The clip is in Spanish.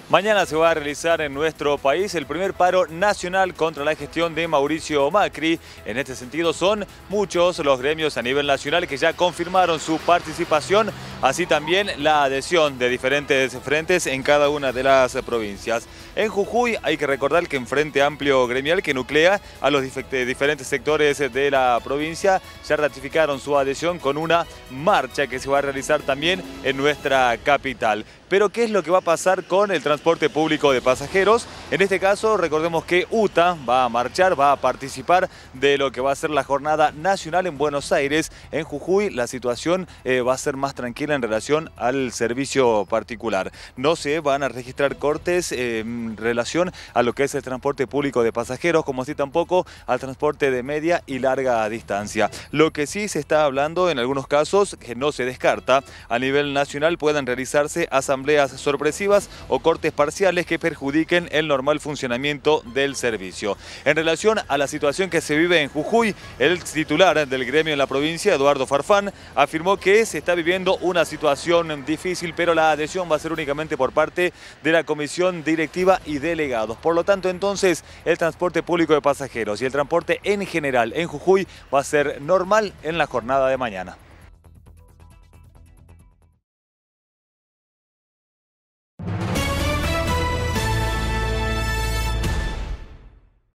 Mañana se va a realizar en nuestro país el primer paro nacional contra la gestión de Mauricio Macri. En este sentido son muchos los gremios a nivel nacional que ya confirmaron su participación, así también la adhesión de diferentes frentes en cada una de las provincias. En Jujuy hay que recordar que en Frente Amplio Gremial, que nuclea a los diferentes sectores de la provincia, ya ratificaron su adhesión con una marcha que se va a realizar también en nuestra capital. Pero ¿qué es lo que va a pasar con el transporte público de pasajeros? En este caso, recordemos que UTA va a marchar, va a participar de lo que va a ser la jornada nacional en Buenos Aires. En Jujuy la situación va a ser más tranquila en relación al servicio particular. No se van a registrar cortes en relación a lo que es el transporte público de pasajeros, como así tampoco al transporte de media y larga distancia. Lo que sí se está hablando en algunos casos, que no se descarta, a nivel nacional puedan realizarse asambleas sorpresivas o cortes parciales que perjudiquen el normal funcionamiento del servicio. En relación a la situación que se vive en Jujuy, el titular del gremio en la provincia, Eduardo Farfán, afirmó que se está viviendo una situación difícil, pero la adhesión va a ser únicamente por parte de la comisión directiva y delegados. Por lo tanto, entonces, el transporte público de pasajeros y el transporte en general en Jujuy va a ser normal en la jornada de mañana.